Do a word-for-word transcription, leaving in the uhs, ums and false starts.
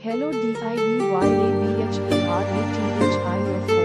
Hello D I V Y A B H A R A T H I your